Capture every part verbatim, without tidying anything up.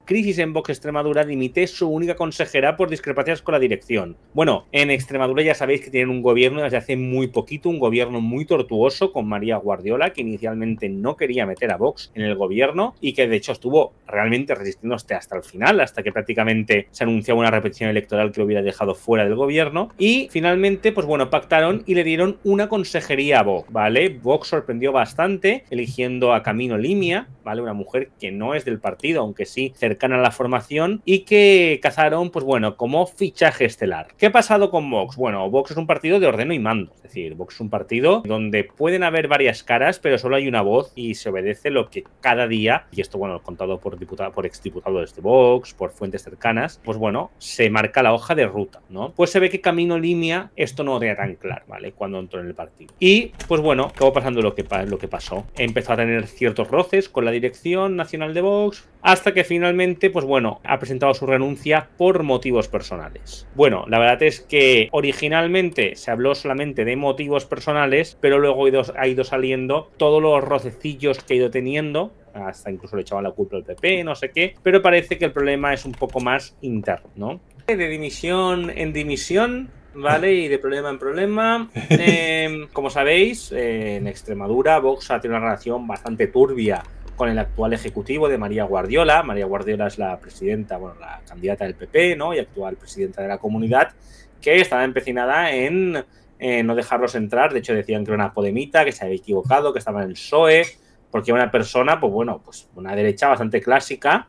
crisis en Vox Extremadura, dimite su única consejera por discrepancias con la dirección. Bueno, en Extremadura ya sabéis que tienen un gobierno desde hace muy poquito, un gobierno muy tortuoso con María Guardiola, que inicialmente no quería meter a Vox en el gobierno y que de hecho estuvo realmente resistiéndose hasta el final, hasta que prácticamente se anunciaba una repetición electoral que lo hubiera dejado fuera del gobierno. Y finalmente, pues bueno, pactaron y le dieron una consejería a Vox, ¿vale? Vox sorprendió bastante eligiendo a Camino Limia, ¿vale? Una mujer que no es del partido, aunque sí cercana a la formación, y que cazaron, pues bueno, como fichaje estelar. ¿Qué ha pasado con Vox? Bueno, Vox es un partido de ordeno y mando, es decir, Vox es un partido donde pueden haber varias caras, pero solo hay una voz y se obedece lo que cada día, y esto, bueno, contado por diputado, por exdiputados de Vox, por fuentes cercanas, pues bueno, se marca la hoja de ruta, ¿no? Pues se ve que Camino Limia esto no lo tenía tan claro, ¿vale? Cuando entró en el partido. Y, pues bueno, acabó pasando lo que, lo que pasó. Empezó a tener ciertos roces con la dirección nacional de Vox, hasta que finalmente, pues bueno, ha presentado su renuncia por motivos personales. Bueno, la verdad es que originalmente se habló solamente de motivos personales, pero luego ha ido, ha ido saliendo todos los rocecillos que ha ido teniendo, hasta incluso le echaban la culpa al P P, no sé qué, pero parece que el problema es un poco más interno, ¿no? De dimisión en dimisión, ¿vale? Y de problema en problema. Eh, como sabéis, eh, en Extremadura, Vox ha tenido una relación bastante turbia con el actual ejecutivo de María Guardiola. María Guardiola es la presidenta, bueno, la candidata del P P, ¿no? Y actual presidenta de la comunidad, que estaba empecinada en eh, no dejarlos entrar. De hecho, decían que era una podemita, que se había equivocado, que estaba en el P S O E, porque era una persona, pues bueno, pues una derecha bastante clásica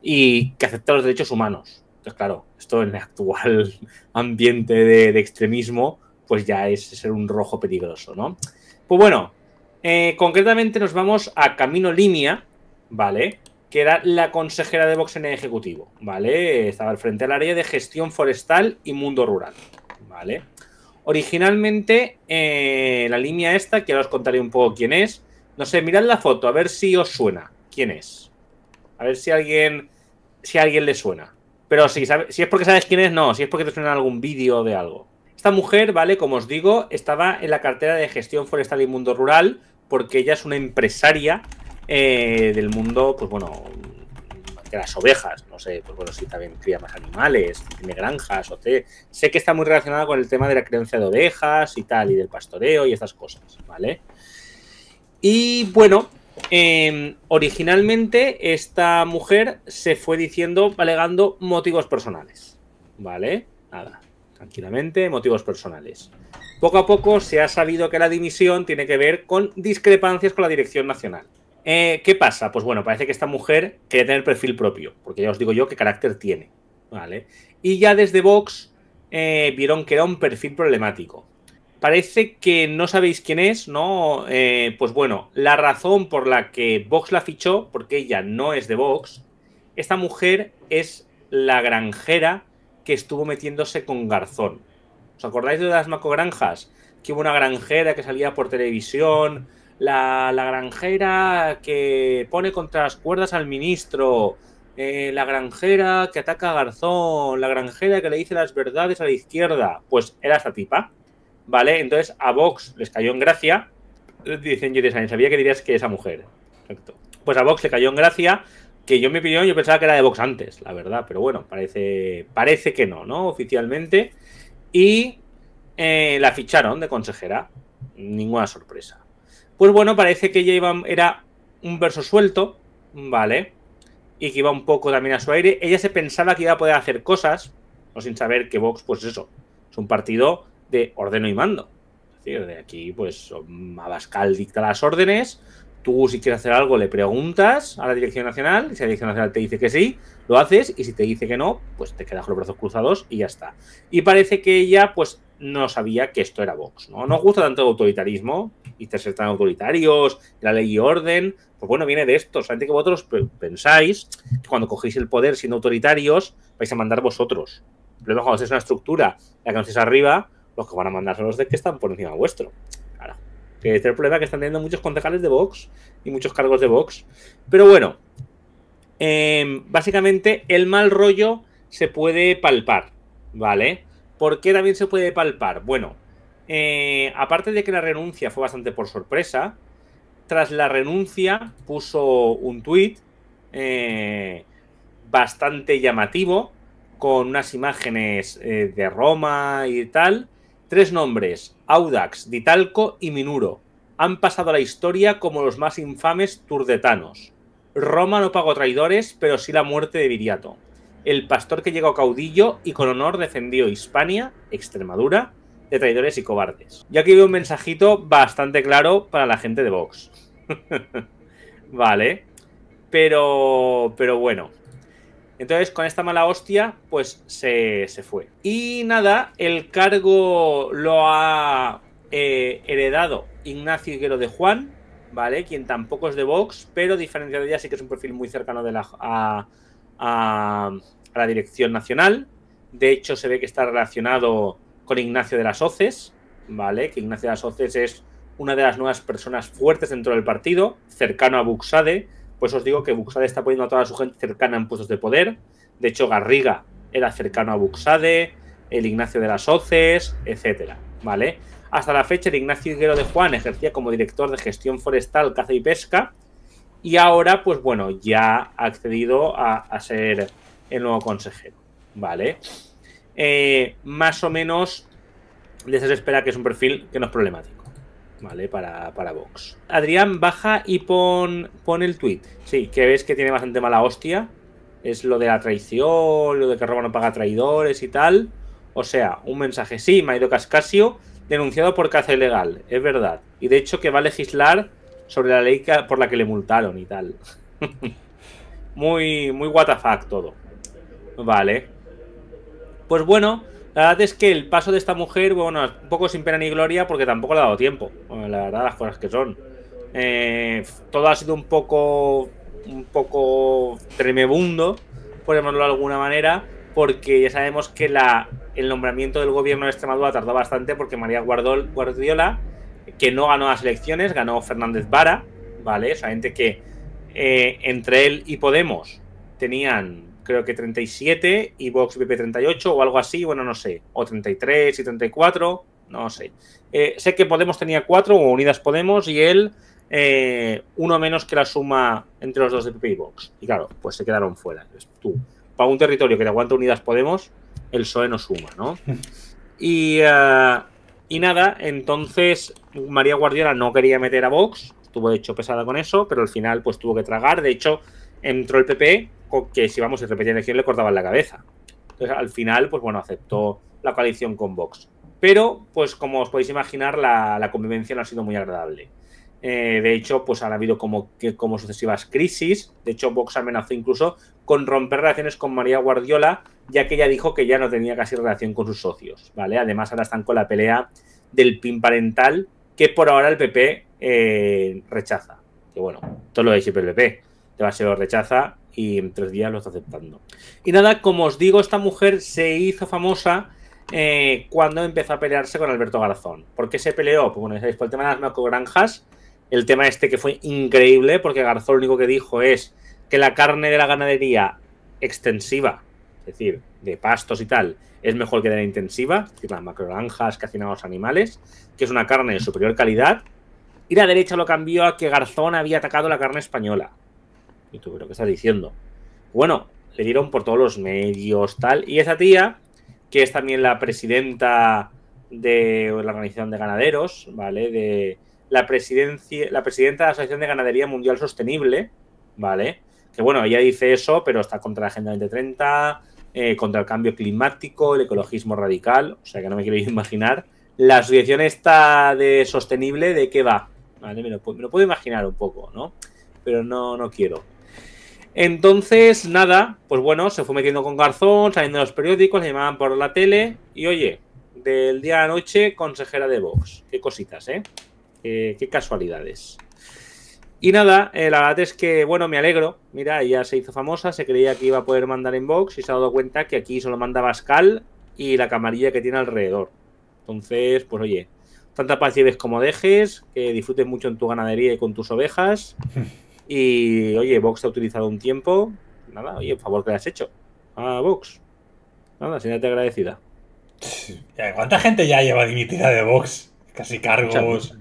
y que acepta los derechos humanos. Entonces, claro, esto en el actual ambiente de, de extremismo, pues ya es ser un rojo peligroso, ¿no? Pues bueno, eh, concretamente nos vamos a Camino Limia, ¿vale? Que era la consejera de Vox en el Ejecutivo, ¿vale? Estaba al frente del área de gestión forestal y mundo rural, ¿vale? Originalmente, eh, la línea esta, que ahora os contaré un poco quién es. No sé, mirad la foto, a ver si os suena. ¿Quién es? A ver si a alguien, si a alguien le suena. Pero si, sabe, si es porque sabes quién es, no. Si es porque te suena algún vídeo de algo. Esta mujer, ¿vale? Como os digo, estaba en la cartera de gestión forestal y mundo rural porque ella es una empresaria eh, del mundo, pues bueno, de las ovejas. No sé, pues bueno, si también cría más animales, tiene granjas, o te... sé que está muy relacionada con el tema de la crianza de ovejas y tal, y del pastoreo y estas cosas, ¿vale? Y bueno, eh, originalmente esta mujer se fue diciendo, alegando motivos personales, ¿vale? Nada, tranquilamente, motivos personales. Poco a poco se ha sabido que la dimisión tiene que ver con discrepancias con la dirección nacional. Eh, ¿Qué pasa? Pues bueno, parece que esta mujer quería tener perfil propio, porque ya os digo yo qué carácter tiene, ¿vale? Y ya desde Vox eh, vieron que era un perfil problemático. Parece que no sabéis quién es, ¿no? Eh, pues bueno, la razón por la que Vox la fichó, porque ella no es de Vox, esta mujer es la granjera que estuvo metiéndose con Garzón. ¿Os acordáis de las macogranjas? Que hubo una granjera que salía por televisión, la, la granjera que pone contra las cuerdas al ministro, eh, la granjera que ataca a Garzón, la granjera que le dice las verdades a la izquierda. Pues era esta tipa. ¿Vale? Entonces a Vox les cayó en gracia. Dicen, yo sabía que dirías que esa mujer. Perfecto. Pues a Vox le cayó en gracia, que yo en mi opinión yo pensaba que era de Vox antes, la verdad, pero bueno, parece, parece que no, ¿no? Oficialmente. Y eh, la ficharon de consejera. Ninguna sorpresa. Pues bueno, parece que ella iba, era un verso suelto, ¿vale? Y que iba un poco también a su aire. Ella se pensaba que iba a poder hacer cosas, no sin saber que Vox, pues eso, es un partido de ordeno y mando. Es decir, de aquí, pues, Abascal dicta las órdenes, tú si quieres hacer algo le preguntas a la Dirección Nacional, y si la Dirección Nacional te dice que sí, lo haces, y si te dice que no, pues te quedas con los brazos cruzados y ya está. Y parece que ella, pues, no sabía que esto era Vox, ¿no? No gusta tanto el autoritarismo, y ser tan autoritarios, la ley y orden, pues bueno, viene de esto. Solamente que vosotros pensáis que cuando cogéis el poder siendo autoritarios, vais a mandar vosotros. Pero cuando es una estructura, la que no estéis arriba, los que van a mandar son los de que están por encima vuestro. Claro. Que es el problema que están teniendo muchos concejales de Vox y muchos cargos de Vox. Pero bueno, eh, básicamente el mal rollo se puede palpar, ¿vale? ¿Por qué también se puede palpar? Bueno, eh, aparte de que la renuncia fue bastante por sorpresa, tras la renuncia puso un tuit eh, bastante llamativo, con unas imágenes eh, de Roma y tal. Tres nombres: Audax, Ditalco y Minuro. Han pasado a la historia como los más infames turdetanos. Roma no pagó traidores, pero sí la muerte de Viriato, el pastor que llegó caudillo y con honor defendió Hispania, Extremadura, de traidores y cobardes. Yo aquí veo un mensajito bastante claro para la gente de Vox. Vale. Pero, pero bueno. Entonces, con esta mala hostia, pues se, se fue. Y nada, el cargo lo ha eh, heredado Ignacio Higuero de Juan, ¿vale? Quien tampoco es de Vox, pero diferenciado de ella sí que es un perfil muy cercano de la, a, a, a la dirección nacional. De hecho, se ve que está relacionado con Ignacio de las Hoces, ¿vale? Que Ignacio de las Hoces es una de las nuevas personas fuertes dentro del partido, cercano a Buxade. Pues os digo que Buxade está poniendo a toda su gente cercana en puestos de poder. De hecho, Garriga era cercano a Buxade, el Ignacio de las Hoces, etcétera, ¿vale? Hasta la fecha, el Ignacio Higuero de Juan ejercía como director de gestión forestal, caza y pesca. Y ahora, pues bueno, ya ha accedido a, a ser el nuevo consejero, ¿vale? Eh, más o menos, de eso se espera que es un perfil que no es problemático, ¿vale? Para, para Vox. Adrián, baja y pon, pon el tweet. Sí, que ves que tiene bastante mala hostia. Es lo de la traición, lo de que Roma no paga traidores y tal. O sea, un mensaje. Sí, Maido Cascasio, denunciado por caza ilegal. Es verdad. Y de hecho que va a legislar sobre la ley por la que le multaron y tal. Muy, muy what the fuck todo. Vale. Pues bueno, la verdad es que el paso de esta mujer, bueno, un poco sin pena ni gloria porque tampoco le ha dado tiempo. Bueno, la verdad, las cosas que son. Eh, todo ha sido un poco, un poco tremebundo, por llamarlo de alguna manera, porque ya sabemos que la, el nombramiento del gobierno de Extremadura tardó bastante porque María Guardiola, que no ganó las elecciones, ganó Fernández Vara, ¿vale? O sea, gente que eh, entre él y Podemos tenían, creo que treinta y siete y Vox y P P treinta y ocho o algo así, bueno, no sé, o treinta y tres y treinta y cuatro, no sé. Eh, sé que Podemos tenía cuatro, o Unidas Podemos, y él eh, uno menos que la suma entre los dos de P P y Vox. Y claro, pues se quedaron fuera. Entonces, tú, para un territorio que te aguanta Unidas Podemos, el P S O E no suma, ¿no? Y, uh, y nada, entonces María Guardiola no quería meter a Vox, estuvo de hecho pesada con eso, pero al final pues tuvo que tragar. De hecho, entró el P P, que si vamos a repetir elección le cortaban la cabeza. Entonces al final, pues bueno, aceptó la coalición con Vox. Pero, pues como os podéis imaginar, la, la convivencia no ha sido muy agradable. Eh, de hecho, pues han habido como, que, como sucesivas crisis. De hecho, Vox amenazó incluso con romper relaciones con María Guardiola, ya que ella dijo que ya no tenía casi relación con sus socios, ¿vale? Además, ahora están con la pelea del P I N parental, que por ahora el P P eh, rechaza. Que bueno, todo lo de siempre el P P. Te va a ser lo rechaza y en tres días lo está aceptando. Y nada, como os digo, esta mujer se hizo famosa eh, cuando empezó a pelearse con Alberto Garzón. ¿Por qué se peleó? Pues bueno, ya sabéis, por el tema de las macrogranjas. El tema este que fue increíble, porque Garzón lo único que dijo es que la carne de la ganadería extensiva, es decir, de pastos y tal, es mejor que de la intensiva, es decir, las macrogranjas que hacen a los animales, que es una carne de superior calidad. Y la derecha lo cambió a que Garzón había atacado la carne española. Y tú, ¿pero qué estás diciendo? Bueno, le dieron por todos los medios, tal. Y esa tía, que es también la presidenta de la Organización de Ganaderos, ¿vale? De la presidencia, la presidenta de la Asociación de Ganadería Mundial Sostenible, ¿vale? Que bueno, ella dice eso, pero está contra la Agenda veinte treinta, eh, contra el cambio climático, el ecologismo radical. O sea que no me quiero imaginar. La asociación esta de sostenible, ¿de qué va? ¿Vale? Me lo, me lo puedo imaginar un poco, ¿no? Pero no, no quiero. Entonces, nada, pues bueno, se fue metiendo con Garzón, saliendo de los periódicos, le llamaban por la tele y oye, del día a la noche, consejera de Vox. Qué cositas, ¿eh? Qué, qué casualidades. Y nada, eh, la verdad es que, bueno, me alegro. Mira, ella se hizo famosa, se creía que iba a poder mandar en Vox y se ha dado cuenta que aquí solo manda Bascal y la camarilla que tiene alrededor. Entonces, pues oye, tanta paz lleves como dejes, que disfrutes mucho en tu ganadería y con tus ovejas. Y, oye, Vox te ha utilizado un tiempo. Nada, oye, por favor que le has hecho a Vox. Nada, siéntate agradecida. ¿Cuánta gente ya lleva dimitida de Vox? Casi cargos.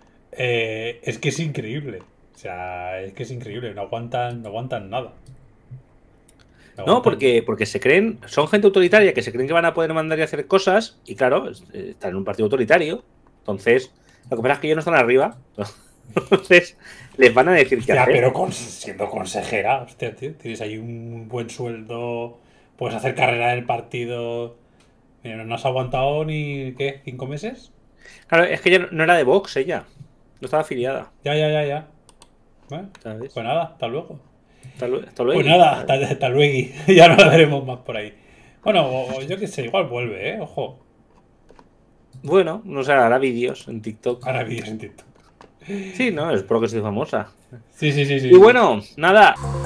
Eh, es que es increíble. O sea, es que es increíble. No aguantan, no aguantan nada. No, porque, porque se creen, son gente autoritaria que se creen que van a poder mandar y hacer cosas y claro, están en un partido autoritario. Entonces, lo que pasa es que ellos no están arriba. Entonces, les van a decir que Ya, hacer. pero con, siendo consejera, hostia, tío, tienes ahí un buen sueldo, puedes hacer carrera en el partido. Mira, no has aguantado ni, ¿qué? ¿Cinco meses? Claro, es que ella no era de Vox, ella. No estaba afiliada. Ya, ya, ya, ya. Bueno, ¿Sabes? pues nada, hasta luego. Hasta, hasta luego. Pues nada, hasta, hasta luego. Ya no la veremos más por ahí. Bueno, o, yo qué sé, igual vuelve, ¿eh? Ojo. Bueno, no sé, hará vídeos en TikTok. Hará vídeos en TikTok. Sí, no, espero que sea famosa. Sí, sí, sí, sí. Y bueno, nada.